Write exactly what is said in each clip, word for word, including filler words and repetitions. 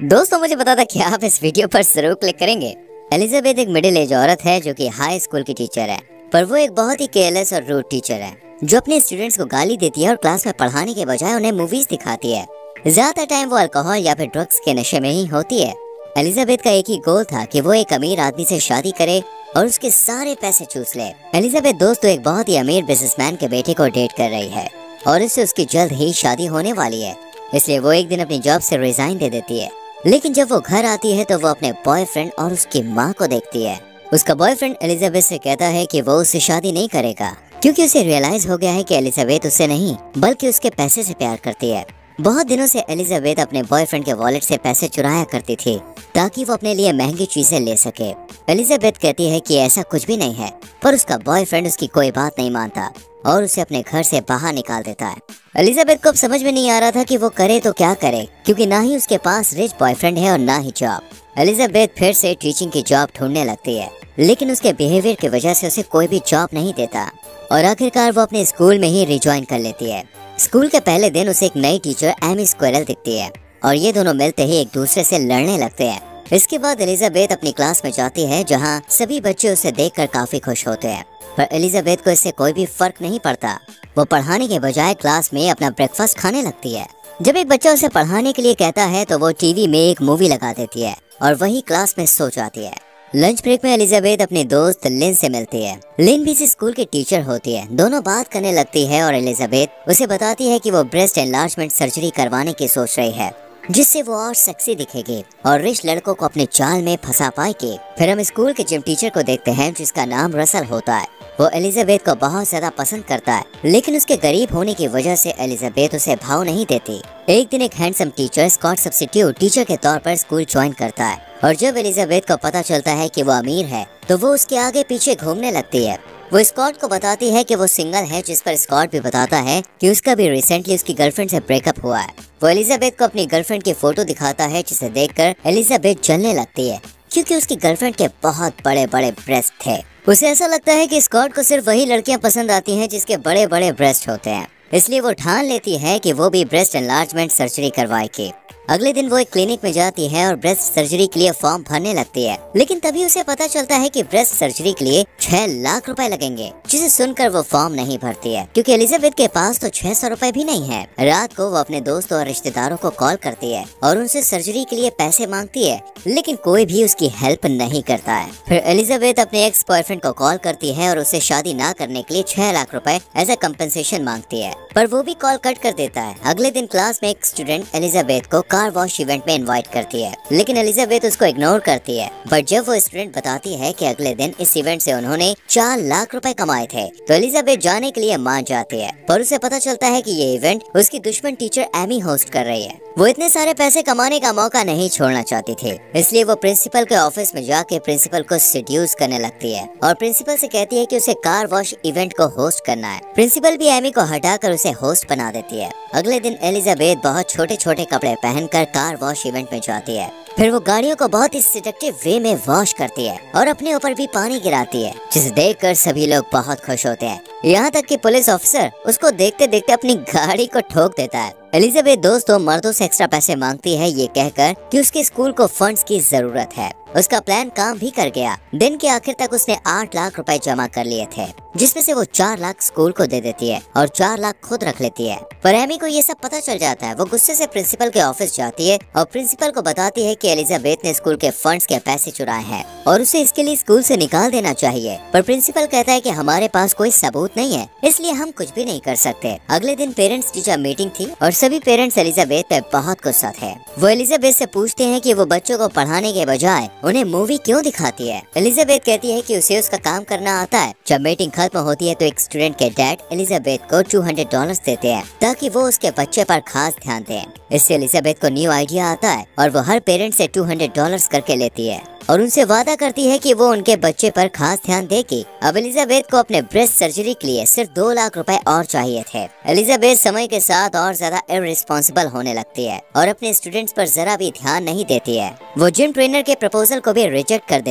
दोस्तों मुझे पता था कि आप इस वीडियो पर जरूर क्लिक करेंगे। एलिजाबेथ एक मिडिल एज औरत है जो कि हाई स्कूल की टीचर है, पर वो एक बहुत ही केयरलेस और रूड टीचर है जो अपने स्टूडेंट्स को गाली देती है और क्लास में पढ़ाने के बजाय उन्हें मूवीज दिखाती है। ज्यादातर टाइम वो अल्कोहल या फिर ड्रग्स के नशे में ही होती है। एलिजाबेथ का एक ही गोल था कि वो एक अमीर आदमी से शादी करे और उसके सारे पैसे चूस ले। एलिजाबेथ दोस्तों एक बहुत ही अमीर बिजनेसमैन के बेटे को डेट कर रही है और इससे उसकी जल्द ही शादी होने वाली है, इसलिए वो एक दिन अपनी जॉब से रिजाइन दे देती है। लेकिन जब वो घर आती है तो वो अपने बॉयफ्रेंड और उसकी माँ को देखती है। उसका बॉयफ्रेंड एलिजाबेथ से कहता है कि वो उससे शादी नहीं करेगा क्योंकि उसे रियलाइज हो गया है कि एलिजाबेथ उससे नहीं बल्कि उसके पैसे से प्यार करती है। बहुत दिनों से एलिजाबेथ अपने बॉयफ्रेंड के वॉलेट से पैसे चुराया करती थी ताकि वो अपने लिए महंगी चीजें ले सके। एलिजाबेथ कहती है कि ऐसा कुछ भी नहीं है, पर उसका बॉयफ्रेंड उसकी कोई बात नहीं मानता और उसे अपने घर से बाहर निकाल देता है। एलिजाबेथ को अब समझ में नहीं आ रहा था कि वो करे तो क्या करे, क्योंकि ना ही उसके पास रिच बॉयफ्रेंड है और ना ही जॉब। एलिजाबेथ फिर से टीचिंग की जॉब ढूंढने लगती है, लेकिन उसके बिहेवियर की वजह से उसे कोई भी जॉब नहीं देता और आखिरकार वो अपने स्कूल में ही रिज्वाइन कर लेती है। स्कूल के पहले दिन उसे एक नई टीचर एमी स्क्विरल दिखती है और ये दोनों मिलते ही एक दूसरे से लड़ने लगते हैं। इसके बाद एलिजाबेथ अपनी क्लास में जाती है जहाँ सभी बच्चे उसे देखकर काफी खुश होते हैं, पर एलिजाबेथ को इससे कोई भी फर्क नहीं पड़ता। वो पढ़ाने के बजाय क्लास में अपना ब्रेकफास्ट खाने लगती है। जब एक बच्चा उसे पढ़ाने के लिए कहता है तो वो टीवी में एक मूवी लगा देती है और वही क्लास में सो जाती है। लंच ब्रेक में एलिजाबेथ अपनी दोस्त लिन से मिलती है। लिन भी इस स्कूल की टीचर होती है। दोनों बात करने लगती है और एलिजाबेथ उसे बताती है कि वो ब्रेस्ट एनलार्जमेंट सर्जरी करवाने की सोच रही है, जिससे वो और सेक्सी दिखेगी और रिच लड़कों को अपने जाल में फंसा पाएगी। फिर हम स्कूल के जिम टीचर को देखते हैं जिसका नाम रसल होता है। वो एलिजाबेथ को बहुत ज्यादा पसंद करता है, लेकिन उसके गरीब होने की वजह से एलिजाबेथ उसे भाव नहीं देती। एक दिन एक handsome teacher Scott substitute teacher के तौर पर स्कूल ज्वाइन करता है और जब एलिजाबेथ को पता चलता है कि वो अमीर है तो वो उसके आगे पीछे घूमने लगती है। वो स्कॉट को बताती है कि वो सिंगल है, जिस पर स्कॉट भी बताता है कि उसका भी रिसेंटली उसकी गर्लफ्रेंड से ब्रेकअप हुआ है। वो एलिजाबेथ को अपनी गर्लफ्रेंड की फोटो दिखाता है, जिसे देखकर एलिजाबेथ जलने लगती है क्योंकि उसकी गर्लफ्रेंड के बहुत बड़े बड़े ब्रेस्ट थे। उसे ऐसा लगता है कि स्कॉट को सिर्फ वही लड़कियां पसंद आती हैं जिसके बड़े बड़े ब्रेस्ट होते हैं, इसलिए वो ठान लेती है कि वो भी ब्रेस्ट एनलार्जमेंट सर्जरी करवाएगी। अगले दिन वो एक क्लिनिक में जाती है और ब्रेस्ट सर्जरी के लिए फॉर्म भरने लगती है, लेकिन तभी उसे पता चलता है कि ब्रेस्ट सर्जरी के लिए छह लाख रुपए लगेंगे, जिसे सुनकर वो फॉर्म नहीं भरती है क्योंकि एलिजाबेथ के पास तो छह सौ रुपए भी नहीं है। रात को वो अपने दोस्तों और रिश्तेदारों को कॉल करती है और उनसे सर्जरी के लिए पैसे मांगती है, लेकिन कोई भी उसकी हेल्प नहीं करता है। फिर एलिजाबेथ अपने एक्स बॉयफ्रेंड को कॉल करती है और उसे शादी ना करने के लिए छह लाख रुपए एज ए कम्पेंसेशन मांगती है, पर वो भी कॉल कट कर देता है। अगले दिन क्लास में एक स्टूडेंट एलिजाबेथ को कार वॉश इवेंट में इनवाइट करती है, लेकिन एलिजाबेथ उसको इग्नोर करती है। बट जब वो स्टूडेंट बताती है कि अगले दिन इस इवेंट से उन्होंने चार लाख रुपए कमाए थे तो एलिजाबेथ जाने के लिए मान जाती है, पर उसे पता चलता है कि ये इवेंट उसकी दुश्मन टीचर एमी होस्ट कर रही है। वो इतने सारे पैसे कमाने का मौका नहीं छोड़ना चाहती थी, इसलिए वो प्रिंसिपल के ऑफिस में जाके प्रिंसिपल को सेड्यूस करने लगती है और प्रिंसिपल से कहती है कि उसे कार वॉश इवेंट को होस्ट करना है। प्रिंसिपल भी एमी को हटाकर उसे होस्ट बना देती है। अगले दिन एलिजाबेथ बहुत छोटे छोटे कपड़े पहनकर कार वॉश इवेंट में जाती है। फिर वो गाड़ियों को बहुत ही सेडक्टिव वे में वॉश करती है और अपने ऊपर भी पानी गिराती है, जिसे देखकर सभी लोग बहुत खुश होते हैं। यहाँ तक कि पुलिस ऑफिसर उसको देखते देखते अपनी गाड़ी को ठोक देता है। एलिजाबेथ दोस्तों मर्दों से एक्स्ट्रा पैसे मांगती है, ये कहकर कि उसके स्कूल को फंड्स की जरूरत है। उसका प्लान काम भी कर गया। दिन के आखिर तक उसने आठ लाख रुपए जमा कर लिए थे, जिसमें से वो चार लाख स्कूल को दे देती है और चार लाख खुद रख लेती है। पर एमी को ये सब पता चल जाता है। वो गुस्से से प्रिंसिपल के ऑफिस जाती है और प्रिंसिपल को बताती है कि एलिजाबेथ ने स्कूल के फंड्स के पैसे चुराए हैं और उसे इसके लिए स्कूल से निकाल देना चाहिए। पर प्रिंसिपल कहता है कि हमारे पास कोई सबूत नहीं है, इसलिए हम कुछ भी नहीं कर सकते। अगले दिन पेरेंट्स टीचर मीटिंग थी और सभी पेरेंट्स एलिजाबेथ पे बहुत गुस्सा थे। वो एलिजाबेथ से पूछते हैं कि वो बच्चों को पढ़ाने के बजाय उन्हें मूवी क्यों दिखाती है। एलिजाबेथ कहती है कि उसे उसका काम करना आता है। जब मीटिंग खत्म होती है तो एक स्टूडेंट के डैड एलिजाबेथ को दो सौ डॉलर्स देते हैं ताकि वो उसके बच्चे पर खास ध्यान दें। इससे एलिजाबेथ को न्यू आइडिया आता है और वो हर पेरेंट से दो सौ डॉलर्स करके लेती है और उनसे वादा करती है कि वो उनके बच्चे पर खास ध्यान देगी। अब एलिजाबेथ को अपने ब्रेस्ट सर्जरी के लिए सिर्फ दो लाख रुपए और चाहिए थे। एलिजाबेथ समय के साथ और ज्यादा इररिस्पॉन्सिबल होने लगती है और अपने स्टूडेंट्स पर जरा भी ध्यान नहीं देती है। वो जिम ट्रेनर के प्रपोजल को भी रिजेक्ट कर देती है,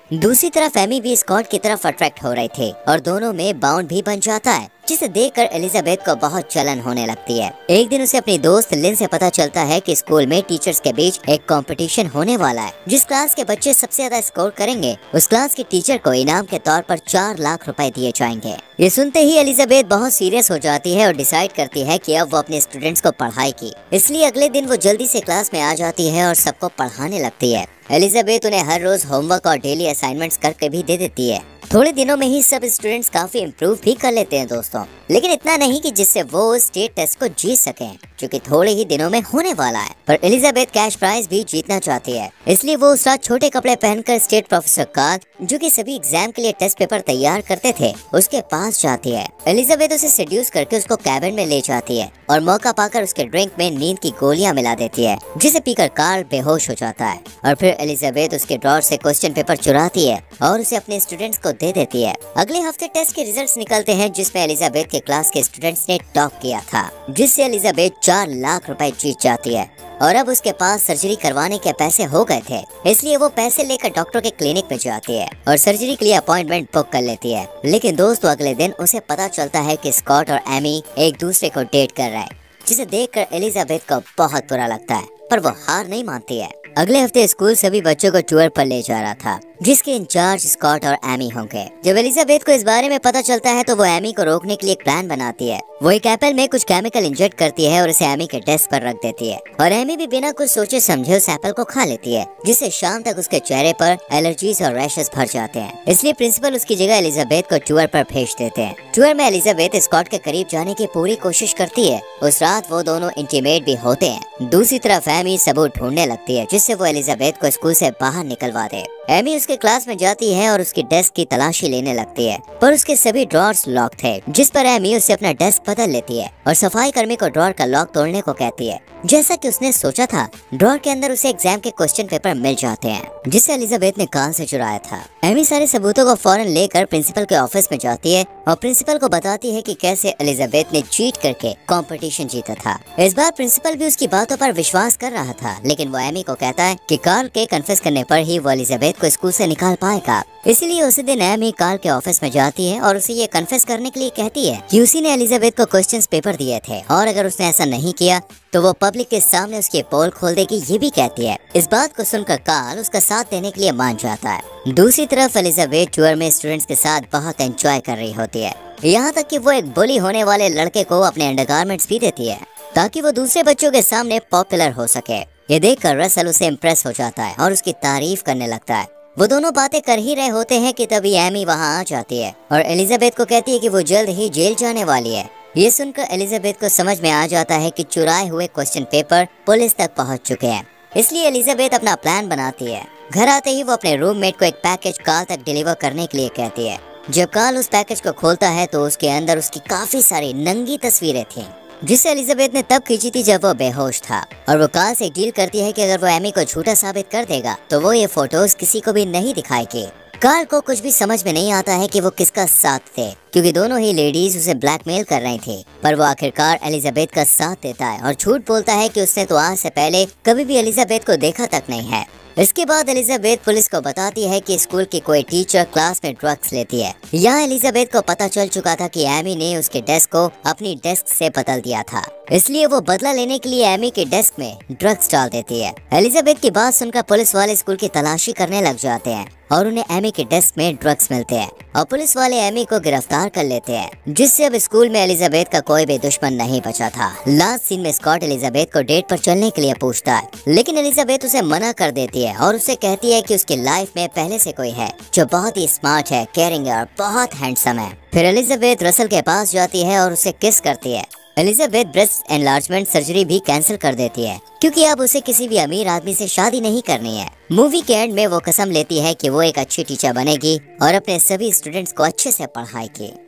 दूसरी तरफ एमी भी स्कॉट की तरफ अट्रैक्ट हो रही थी और दोनों में बाउंड भी बन जाता है, जिसे देखकर एलिजाबेथ को बहुत जलन होने लगती है। एक दिन उसे अपनी दोस्त लिन से पता चलता है कि स्कूल में टीचर्स के बीच एक कंपटीशन होने वाला है। जिस क्लास के बच्चे सबसे ज्यादा स्कोर करेंगे उस क्लास के टीचर को इनाम के तौर पर चार लाख रुपए दिए जाएंगे। ये सुनते ही एलिजाबेथ बहुत सीरियस हो जाती है और डिसाइड करती है कि अब वो अपने स्टूडेंट्स को पढ़ाएगी। इसलिए अगले दिन वो जल्दी से क्लास में आ जाती है और सबको पढ़ाने लगती है। एलिजाबेथ उन्हें हर रोज होमवर्क और डेली असाइनमेंट्स करके भी दे देती है। थोड़े दिनों में ही सब स्टूडेंट्स काफी इम्प्रूव भी कर लेते हैं दोस्तों, लेकिन इतना नहीं कि जिससे वो स्टेट टेस्ट को जीत सकें, जो कि थोड़े ही दिनों में होने वाला है। पर एलिजाबेथ कैश प्राइज भी जीतना चाहती है, इसलिए वो उस रात छोटे कपड़े पहनकर स्टेट प्रोफेसर कार्ल, जो कि सभी एग्जाम के लिए टेस्ट पेपर तैयार करते थे, उसके पास जाती है। एलिजाबेथ उसे सेड्यूस करके उसको कैबिन में ले जाती है और मौका पाकर उसके ड्रिंक में नींद की गोलियां मिला देती है, जिसे पीकर कार्ल बेहोश हो जाता है। और फिर एलिजाबेथ उसके ड्रॉर से क्वेश्चन पेपर चुराती है और उसे अपने स्टूडेंट्स को दे देती है। अगले हफ्ते टेस्ट के रिजल्ट्स निकलते हैं, जिसमें एलिजाबेथ के क्लास के स्टूडेंट्स ने टॉप किया था, जिससे एलिजाबेथ चार लाख रुपए जीत जाती है। और अब उसके पास सर्जरी करवाने के पैसे हो गए थे, इसलिए वो पैसे लेकर डॉक्टर के क्लिनिक में जाती है और सर्जरी के लिए अपॉइंटमेंट बुक कर लेती है। लेकिन दोस्तों अगले दिन उसे पता चलता है कि स्कॉट और एमी एक दूसरे को डेट कर रहे हैं, जिसे देखकर एलिजाबेथ को बहुत बुरा लगता है, पर वो हार नहीं मानती है। अगले हफ्ते स्कूल सभी बच्चों को टूर पर ले जा रहा था, जिसके इंचार्ज स्कॉट और एमी होंगे। जब एलिजाबेथ को इस बारे में पता चलता है तो वो एमी को रोकने के लिए एक प्लान बनाती है। वो एक एप्पल में कुछ केमिकल इंजेक्ट करती है और उसे एमी के डेस्क पर रख देती है, और एमी भी बिना कुछ सोचे समझे उस एप्पल को खा लेती है, जिससे शाम तक उसके चेहरे पर एलर्जीज और रैशेस भर जाते हैं। इसलिए प्रिंसिपल उसकी जगह एलिजाबेथ को टूर पर भेज देते हैं। टूर में एलिजाबेथ स्कॉट के करीब जाने की पूरी कोशिश करती है। उस रात वो दोनों इंटीमेट भी होते हैं। दूसरी तरफ एमी सबूत ढूंढने लगती है, जिससे वो एलिजाबेथ को स्कूल से बाहर निकलवा दे। एमी उसके क्लास में जाती है और उसकी डेस्क की तलाशी लेने लगती है, पर उसके सभी ड्रॉर्स लॉक थे, जिस पर एमी उससे अपना डेस्क बदल लेती है और सफाई कर्मी को ड्रॉर का लॉक तोड़ने को कहती है। जैसा कि उसने सोचा था, ड्रॉर के अंदर उसे एग्जाम के क्वेश्चन पेपर मिल जाते हैं, जिसे एलिजाबेथ ने कान से चुराया था। एमी सारे सबूतों को फौरन लेकर प्रिंसिपल के ऑफिस में जाती है और प्रिंसिपल को बताती है कि कैसे एलिजाबेथ ने चीट करके कंपटीशन जीता था। इस बार प्रिंसिपल भी उसकी बातों पर विश्वास कर रहा था, लेकिन वो एमी को कहता है कि कार्ल के कन्फेस करने पर ही वो एलिजाबेथ को स्कूल से निकाल पाएगा। इसलिए उसी दिन एमी कार्ल के ऑफिस में जाती है और उसे ये कन्फेस करने के लिए कहती है कि उसी ने एलिजाबेथ को क्वेश्चंस पेपर दिए थे, और अगर उसने ऐसा नहीं किया तो वो पब्लिक के सामने उसकी पोल खोल देगी, ये भी कहती है। इस बात को सुनकर कार्ल उसका साथ देने के लिए मान जाता है। दूसरी तरफ एलिजाबेथ टूर में स्टूडेंट्स के साथ बहुत एंजॉय कर रही होती है, यहाँ तक कि वो एक बुली होने वाले लड़के को अपने अंडरगारमेंट्स भी देती है, ताकि वो दूसरे बच्चों के सामने पॉपुलर हो सके। ये देखकर रसल उसे इम्प्रेस हो जाता है और उसकी तारीफ करने लगता है। वो दोनों बातें कर ही रहे होते हैं कि तभी एमी वहाँ आ जाती है और एलिजाबेथ को कहती है कि वो जल्द ही जेल जाने वाली है। ये सुनकर एलिजाबेथ को समझ में आ जाता है कि चुराए हुए क्वेश्चन पेपर पुलिस तक पहुँच चुके हैं, इसलिए एलिजाबेथ अपना प्लान बनाती है। घर आते ही वो अपने रूममेट को एक पैकेज कार्ल तक डिलीवर करने के लिए कहती है। जब कार्ल उस पैकेज को खोलता है तो उसके अंदर उसकी काफी सारी नंगी तस्वीरें थीं, जिसे एलिजाबेथ ने तब खींची थी जब वो बेहोश था। और वो कार्ल से डील करती है कि अगर वो एमी को झूठा साबित कर देगा तो वो ये फोटोज किसी को भी नहीं दिखाएगी। कार्ल को कुछ भी समझ में नहीं आता है कि वो किसका साथ थे, क्योंकि दोनों ही लेडीज उसे ब्लैकमेल कर रही थी। पर वो आखिरकार एलिजाबेथ का साथ देता है और झूठ बोलता है कि उसने तो आज से पहले कभी भी एलिजाबेथ को देखा तक नहीं है। इसके बाद एलिजाबेथ पुलिस को बताती है कि स्कूल की कोई टीचर क्लास में ड्रग्स लेती है। यहाँ एलिजाबेथ को पता चल चुका था कि एमी ने उसके डेस्क को अपनी डेस्क से बदल दिया था, इसलिए वो बदला लेने के लिए एमी के डेस्क में ड्रग्स डाल देती है। एलिजाबेथ की बात सुनकर पुलिस वाले स्कूल की तलाशी करने लग जाते हैं और उन्हें एमी के डेस्क में ड्रग्स मिलते हैं और पुलिस वाले एमी को गिरफ्तार कर लेते हैं, जिससे अब स्कूल में एलिजाबेथ का कोई भी दुश्मन नहीं बचा था। लास्ट सीन में स्कॉट एलिजाबेथ को डेट पर चलने के लिए पूछता है, लेकिन एलिजाबेथ उसे मना कर देती है और उसे कहती है कि उसकी लाइफ में पहले से कोई है जो बहुत ही स्मार्ट है, केयरिंग और बहुत हैंडसम है। फिर एलिजाबेथ रसल के पास जाती है और उसे किस करती है। एलिजाबेथ ब्रेस्ट एनलार्जमेंट सर्जरी भी कैंसिल कर देती है, क्योंकि अब उसे किसी भी अमीर आदमी से शादी नहीं करनी है। मूवी के एंड में वो कसम लेती है कि वो एक अच्छी टीचर बनेगी और अपने सभी स्टूडेंट्स को अच्छे से पढ़ाएगी।